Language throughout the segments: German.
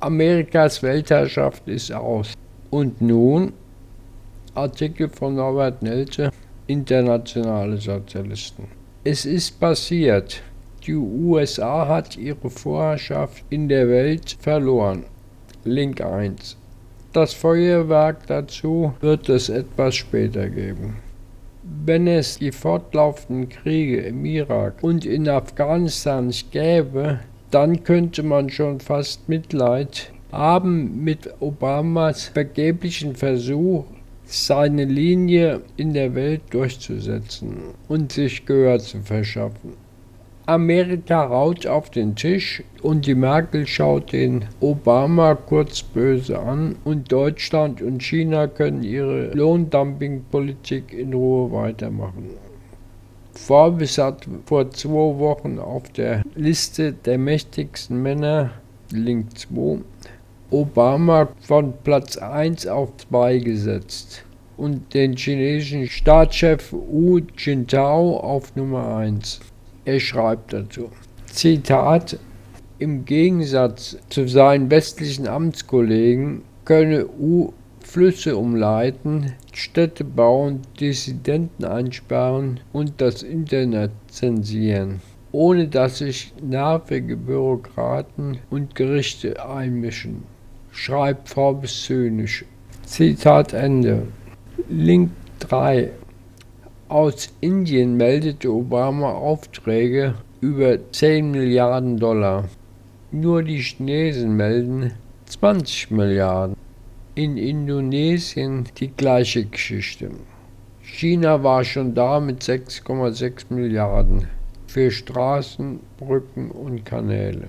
Amerikas Weltherrschaft ist aus. Und nun, Artikel von Norbert Nelze, Internationale Sozialisten. Es ist passiert. Die USA hat ihre Vorherrschaft in der Welt verloren. Link 1. Das Feuerwerk dazu wird es etwas später geben. Wenn es die fortlaufenden Kriege im Irak und in Afghanistan nicht gäbe, dann könnte man schon fast Mitleid haben mit Obamas vergeblichen Versuch, seine Linie in der Welt durchzusetzen und sich Gehör zu verschaffen. Amerika raut auf den Tisch und die Merkel schaut den Obama kurz böse an und Deutschland und China können ihre Lohndumpingpolitik in Ruhe weitermachen. Forbes hat vor 2 Wochen auf der Liste der mächtigsten Männer, Link 2, Obama von Platz 1 auf 2 gesetzt und den chinesischen Staatschef Hu Jintao auf Nummer 1. Er schreibt dazu, Zitat, im Gegensatz zu seinen westlichen Amtskollegen könne Hu Flüsse umleiten, Städte bauen, Dissidenten einsperren und das Internet zensieren, ohne dass sich nervige Bürokraten und Gerichte einmischen, schreibt Forbes zynisch. Zitat Ende. Link 3. Aus Indien meldete Obama Aufträge über 10 Milliarden $. Nur die Chinesen melden 20 Milliarden. In Indonesien die gleiche Geschichte. China war schon da mit 6,6 Milliarden für Straßen, Brücken und Kanäle.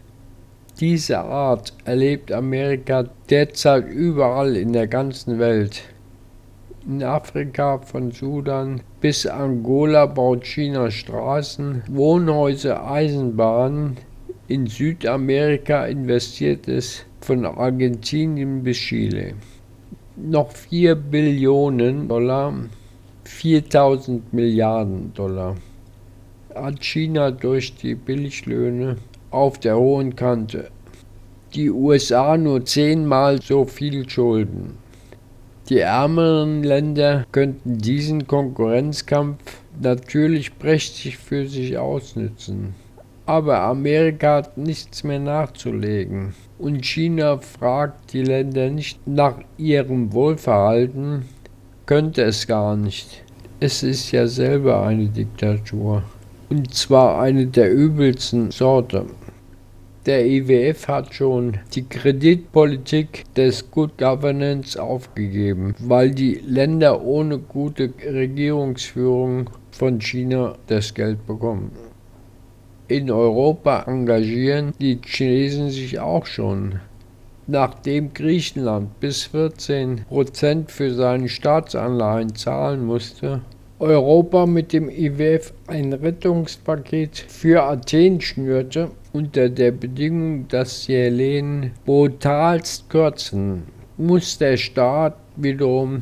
Diese Art erlebt Amerika derzeit überall in der ganzen Welt. In Afrika von Sudan bis Angola baut China Straßen, Wohnhäuser, Eisenbahnen. In Südamerika investiert es von Argentinien bis Chile. Noch 4 Billionen $, 4000 Milliarden $, hat China durch die Billiglöhne auf der hohen Kante. Die USA nur 10-mal so viel Schulden. Die ärmeren Länder könnten diesen Konkurrenzkampf natürlich prächtig für sich ausnützen. Aber Amerika hat nichts mehr nachzulegen. Und China fragt die Länder nicht nach ihrem Wohlverhalten, könnte es gar nicht. Es ist ja selber eine Diktatur. Und zwar eine der übelsten Sorte. Der IWF hat schon die Kreditpolitik des Good Governance aufgegeben, weil die Länder ohne gute Regierungsführung von China das Geld bekommen. In Europa engagieren die Chinesen sich auch schon. Nachdem Griechenland bis 14% für seine Staatsanleihen zahlen musste, Europa mit dem IWF ein Rettungspaket für Athen schnürte, unter der Bedingung, dass die Hellenen brutalst kürzen, muss der Staat wiederum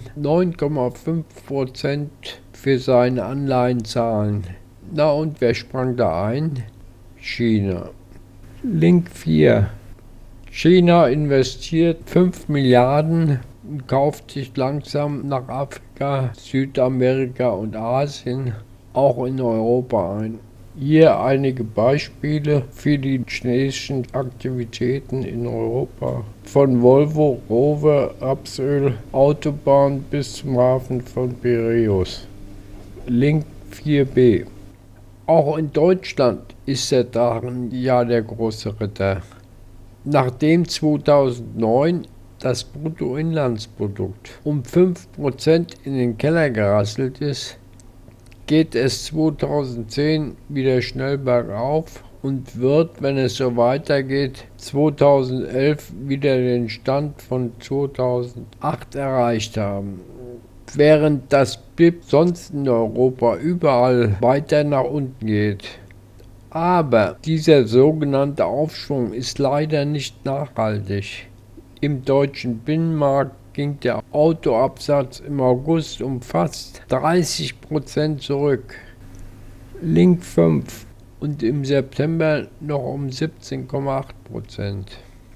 9,5% für seine Anleihen zahlen. Na und wer sprang da ein? China. Link 4. China investiert 5 Milliarden und kauft sich langsam nach Afrika, Südamerika und Asien, auch in Europa ein. Hier einige Beispiele für die chinesischen Aktivitäten in Europa. Von Volvo, Rover, Rapsöl, Autobahn bis zum Hafen von Piräus. Link 4b. Auch in Deutschland ist der Drachen ja der große Ritter. Nachdem 2009 das Bruttoinlandsprodukt um 5% in den Keller gerasselt ist, geht es 2010 wieder schnell bergauf und wird, wenn es so weitergeht, 2011 wieder den Stand von 2008 erreicht haben. Während das BIP sonst in Europa überall weiter nach unten geht. Aber dieser sogenannte Aufschwung ist leider nicht nachhaltig. Im deutschen Binnenmarkt ging der Autoabsatz im August um fast 30% zurück. Link 5 und im September noch um 17,8%.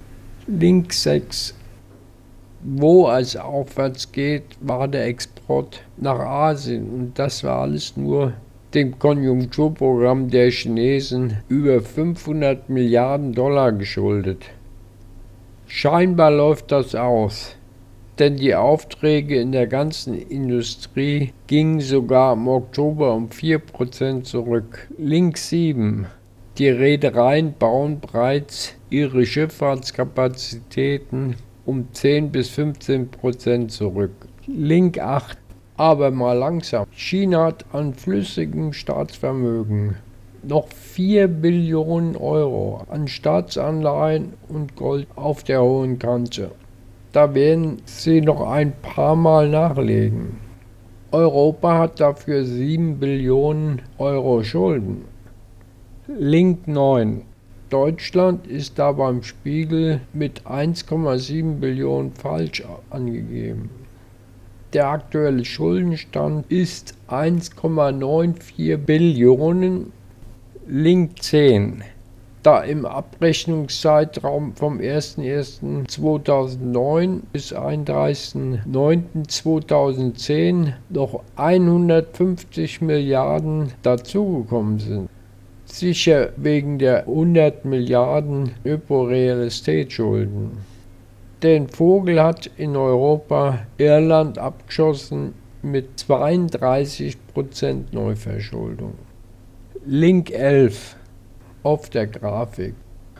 Link 6. Wo es aufwärts geht, war der Export nach Asien, und das war alles nur dem Konjunkturprogramm der Chinesen über 500 Milliarden Dollar geschuldet. Scheinbar läuft das aus, denn die Aufträge in der ganzen Industrie gingen sogar im Oktober um 4% zurück. Link 7. Die Reedereien bauen bereits ihre Schifffahrtskapazitäten um 10-15% zurück. Link 8. Aber mal langsam. China hat an flüssigem Staatsvermögen noch 4 Billionen Euro an Staatsanleihen und Gold auf der hohen Kante. Da werden sie noch ein paar Mal nachlegen. Europa hat dafür 7 Billionen Euro Schulden. Link 9. Deutschland ist da beim Spiegel mit 1,7 Billionen falsch angegeben. Der aktuelle Schuldenstand ist 1,94 Billionen. Link 10. Da im Abrechnungszeitraum vom 01.01.2009 bis 31.09.2010 noch 150 Milliarden dazugekommen sind. Sicher wegen der 100 Milliarden Real Estate Schulden. Der Vogel hat in Europa Irland abgeschossen mit 32% Neuverschuldung. Link 11 auf der Grafik.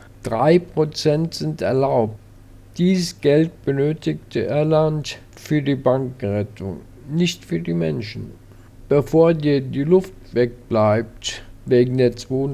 3% sind erlaubt. Dieses Geld benötigte Irland für die Bankenrettung, nicht für die Menschen. Bevor dir die Luft wegbleibt wegen der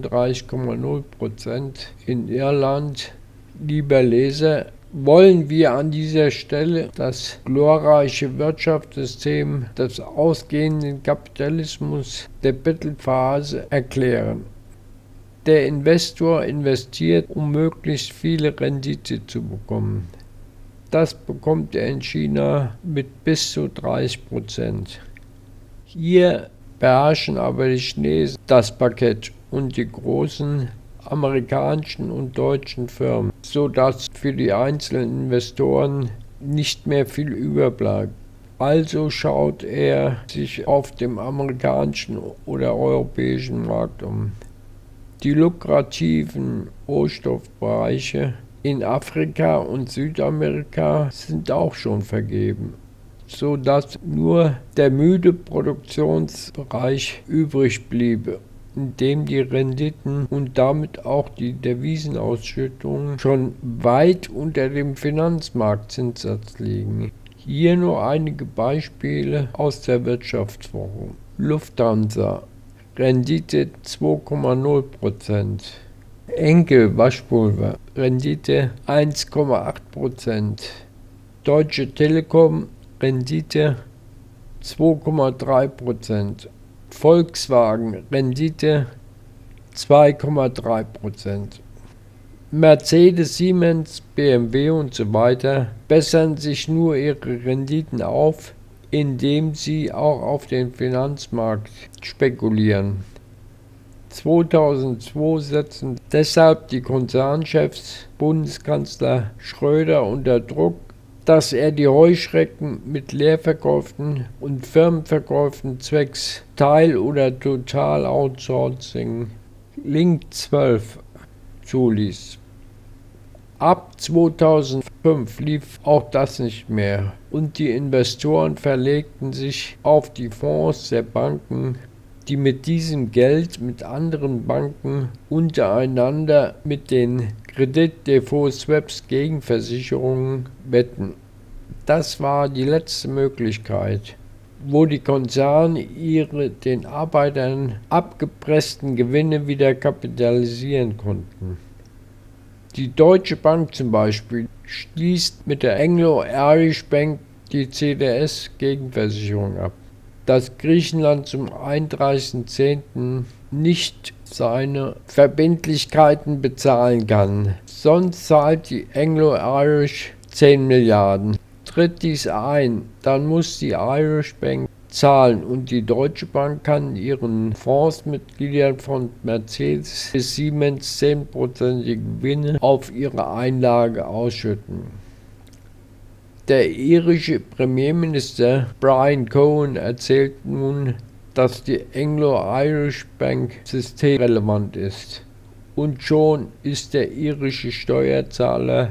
32,0% in Irland, lieber Leser, wollen wir an dieser Stelle das glorreiche Wirtschaftssystem des ausgehenden Kapitalismus der Bettelphase erklären. Der Investor investiert, um möglichst viele Rendite zu bekommen. Das bekommt er in China mit bis zu 30%. Hier beherrschen aber die Chinesen das Parkett und die großen amerikanischen und deutschen Firmen, sodass für die einzelnen Investoren nicht mehr viel überbleibt. Also schaut er sich auf dem amerikanischen oder europäischen Markt um. Die lukrativen Rohstoffbereiche in Afrika und Südamerika sind auch schon vergeben, sodass nur der müde Produktionsbereich übrig bliebe, in dem die Renditen und damit auch die Devisenausschüttungen schon weit unter dem Finanzmarktzinssatz liegen. Hier nur einige Beispiele aus der Wirtschaftswoche. Lufthansa, Rendite 2,0%. Enkel Waschpulver, Rendite 1,8%. Deutsche Telekom, Rendite 2,3%. Volkswagen, Rendite 2,3%. Mercedes, Siemens, BMW und so weiter bessern sich nur ihre Renditen auf, indem sie auch auf den Finanzmarkt spekulieren. 2002 setzten deshalb die Konzernchefs Bundeskanzler Schröder unter Druck, dass er die Heuschrecken mit Leerverkäufen und Firmenverkäufen zwecks Teil- oder Total-Outsourcing Link 12 zuließ. Ab 2005 lief auch das nicht mehr und die Investoren verlegten sich auf die Fonds der Banken, die mit diesem Geld mit anderen Banken untereinander mit den Kreditdefault-Swaps gegen Versicherungen wetten. Das war die letzte Möglichkeit, wo die Konzerne ihre den Arbeitern abgepressten Gewinne wieder kapitalisieren konnten. Die Deutsche Bank zum Beispiel schließt mit der Anglo-Irish Bank die CDS-Gegenversicherung ab, dass Griechenland zum 31.10. nicht seine Verbindlichkeiten bezahlen kann. Sonst zahlt die Anglo-Irish 10 Milliarden. Tritt dies ein, dann muss die Irish Bank zahlen und die Deutsche Bank kann ihren Fondsmitgliedern von Mercedes bis Siemens 10%ige Gewinne auf ihre Einlage ausschütten. Der irische Premierminister Brian Cohen erzählt nun, dass die Anglo-Irish Bank systemrelevant ist. Und schon ist der irische Steuerzahler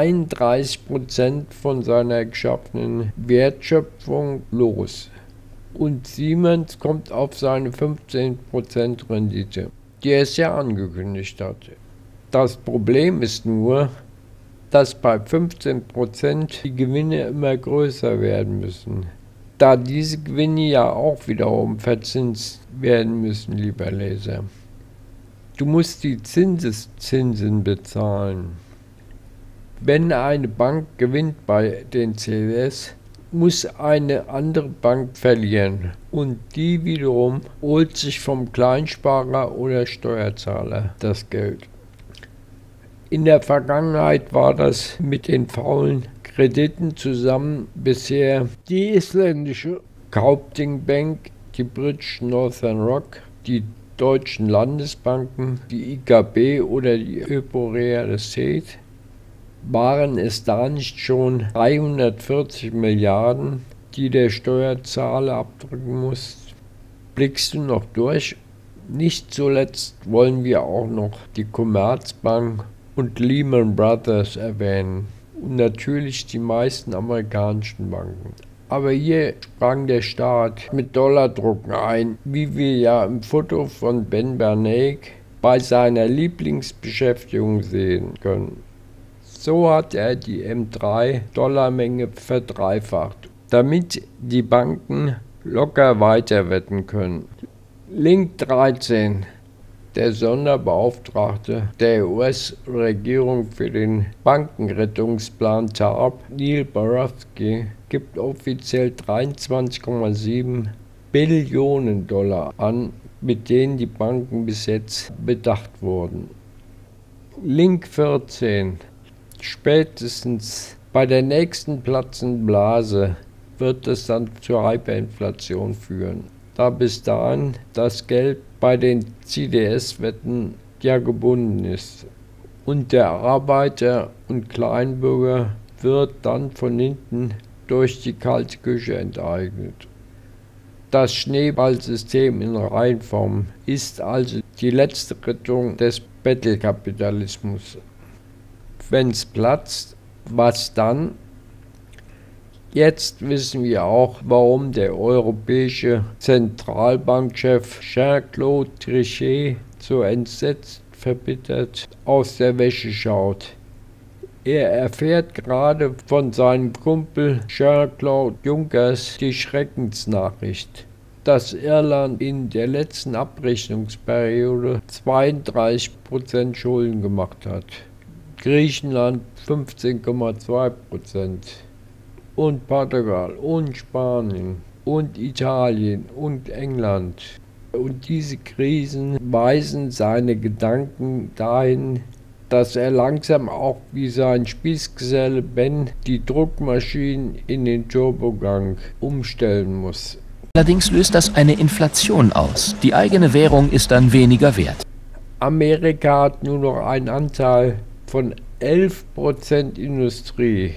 32% von seiner geschaffenen Wertschöpfung los. Und Siemens kommt auf seine 15% Rendite, die es ja angekündigt hat. Das Problem ist nur, dass bei 15% die Gewinne immer größer werden müssen, da diese Gewinne ja auch wiederum verzinst werden müssen, lieber Leser. Du musst die Zinseszinsen bezahlen. Wenn eine Bank gewinnt bei den CDS, muss eine andere Bank verlieren und die wiederum holt sich vom Kleinsparer oder Steuerzahler das Geld. In der Vergangenheit war das mit den faulen Krediten zusammen bisher die isländische Kaupthing Bank, die British Northern Rock, die deutschen Landesbanken, die IKB oder die Hypo Real Estate. Waren es da nicht schon 340 Milliarden, die der Steuerzahler abdrücken muss? Blickst du noch durch? Nicht zuletzt wollen wir auch noch die Commerzbank und Lehman Brothers erwähnen und natürlich die meisten amerikanischen Banken. Aber hier sprang der Staat mit Dollardrucken ein, wie wir ja im Foto von Ben Bernanke bei seiner Lieblingsbeschäftigung sehen können. So hat er die M3-Dollarmenge verdreifacht, damit die Banken locker weiter wetten können. Link 13. Der Sonderbeauftragte der US-Regierung für den Bankenrettungsplan TARP, Neil Barofsky, gibt offiziell 23,7 Billionen Dollar an, mit denen die Banken bis jetzt bedacht wurden. Link 14. Spätestens bei der nächsten platzenden Blase wird es dann zur Hyperinflation führen, da bis dahin das Geld bei den CDS-Wetten ja gebunden ist und der Arbeiter und Kleinbürger wird dann von hinten durch die kalte Küche enteignet. Das Schneeballsystem in Reinform ist also die letzte Rettung des Bettelkapitalismus. Wenn's platzt, was dann? Jetzt wissen wir auch, warum der europäische Zentralbankchef Jean-Claude Trichet so entsetzt verbittert aus der Wäsche schaut. Er erfährt gerade von seinem Kumpel Jean-Claude Junckers die Schreckensnachricht, dass Irland in der letzten Abrechnungsperiode 32% Schulden gemacht hat, Griechenland 15,2% und Portugal und Spanien und Italien und England. Und diese Krisen weisen seine Gedanken dahin, dass er langsam auch wie sein Spießgeselle Ben die Druckmaschinen in den Turbogang umstellen muss. Allerdings löst das eine Inflation aus. Die eigene Währung ist dann weniger wert. Amerika hat nur noch einen Anteil von 11% Industrie,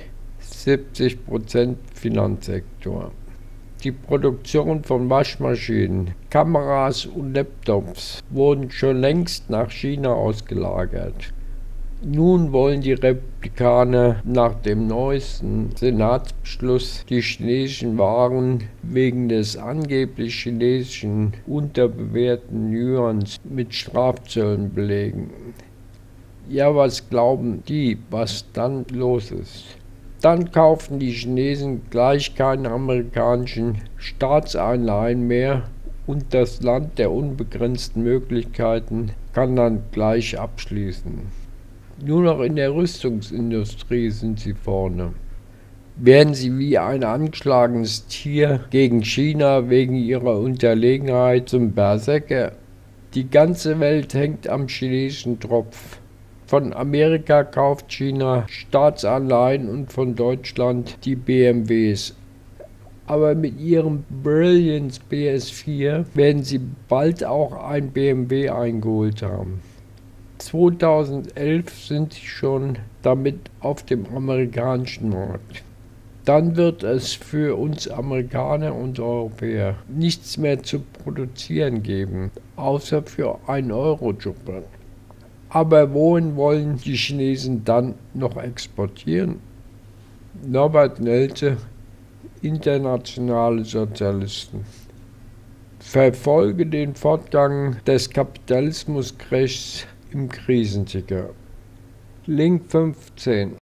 70% Finanzsektor. Die Produktion von Waschmaschinen, Kameras und Laptops wurden schon längst nach China ausgelagert. Nun wollen die Republikaner nach dem neuesten Senatsbeschluss die chinesischen Waren wegen des angeblich chinesischen unterbewerteten Yuans mit Strafzöllen belegen. Ja, was glauben die, was dann los ist? Dann kaufen die Chinesen gleich keine amerikanischen Staatsanleihen mehr und das Land der unbegrenzten Möglichkeiten kann dann gleich abschließen. Nur noch in der Rüstungsindustrie sind sie vorne. Werden sie wie ein angeschlagenes Tier gegen China wegen ihrer Unterlegenheit zum Berserker? Die ganze Welt hängt am chinesischen Tropf. Von Amerika kauft China Staatsanleihen und von Deutschland die BMWs. Aber mit ihrem Brilliance BS4 werden sie bald auch ein BMW eingeholt haben. 2011 sind sie schon damit auf dem amerikanischen Markt. Dann wird es für uns Amerikaner und Europäer nichts mehr zu produzieren geben, außer für 1-Euro-Job. Aber wohin wollen die Chinesen dann noch exportieren? Norbert Nelze, Internationale Sozialisten. Verfolge den Fortgang des Kapitalismuskriegs im Krisenticker. Link 15.